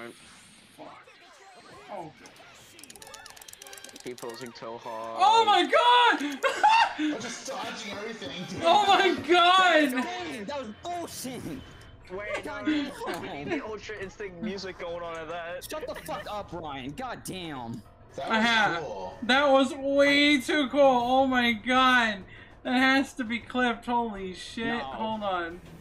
Oh. Keep posing so hard. Oh my god! I'm just dodging everything. Oh my god! Dang, that was bullshit! Wait, God no, damn. we need the Ultra Instinct music going on at that. Shut the fuck up, Ryan. God damn. That was cool. That was way too cool. Oh my god. That has to be clipped. Holy shit. No. Hold on.